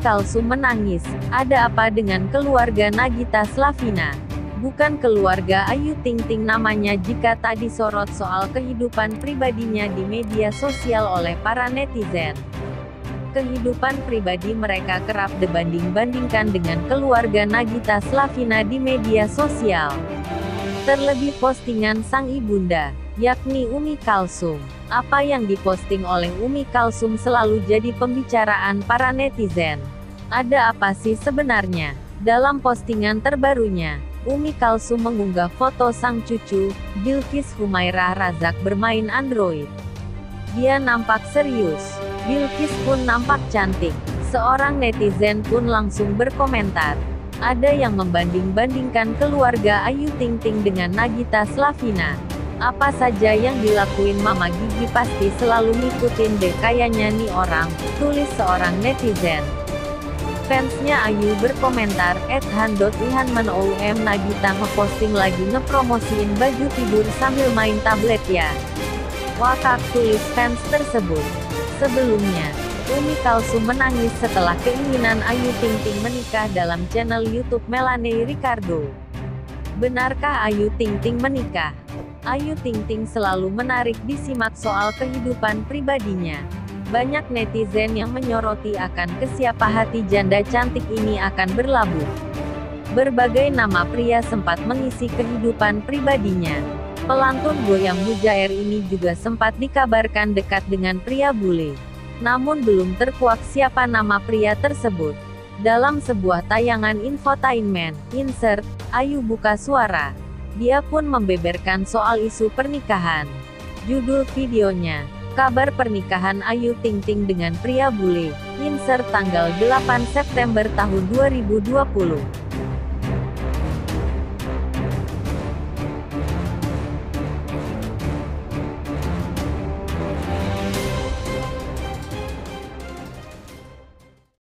Kalsum menangis. Ada apa dengan keluarga Nagita Slavina? Bukan keluarga Ayu Ting Ting namanya jika tak disorot soal kehidupan pribadinya di media sosial oleh para netizen. Kehidupan pribadi mereka kerap dibanding-bandingkan dengan keluarga Nagita Slavina di media sosial. Terlebih postingan sang ibunda, yakni Umi Kalsum. Apa yang diposting oleh Umi Kalsum selalu jadi pembicaraan para netizen. Ada apa sih sebenarnya? Dalam postingan terbarunya, Umi Kalsum mengunggah foto sang cucu, Bilqis Humairah Razak bermain Android. Dia nampak serius. Bilqis pun nampak cantik. Seorang netizen pun langsung berkomentar. Ada yang membanding-bandingkan keluarga Ayu Ting Ting dengan Nagita Slavina. Apa saja yang dilakuin Mama Gigi pasti selalu ngikutin deh kayaknya nih orang, tulis seorang netizen. Fansnya Ayu berkomentar, @han.ihan_om Nagita ngeposting lagi ngepromosiin baju tidur sambil main tablet ya. Wakak, tulis fans tersebut. Sebelumnya, Umi Kalsum menangis setelah keinginan Ayu Ting Ting menikah dalam channel YouTube Melanie Ricardo. Benarkah Ayu Ting Ting menikah? Ayu Ting Ting selalu menarik disimak soal kehidupan pribadinya. Banyak netizen yang menyoroti akan ke siapa hati janda cantik ini akan berlabuh. Berbagai nama pria sempat mengisi kehidupan pribadinya. Pelantun goyang mujair ini juga sempat dikabarkan dekat dengan pria bule. Namun belum terkuak siapa nama pria tersebut. Dalam sebuah tayangan infotainment, insert, Ayu buka suara. Dia pun membeberkan soal isu pernikahan. Judul videonya, kabar pernikahan Ayu Ting Ting dengan pria bule, insert tanggal 8 September tahun 2020.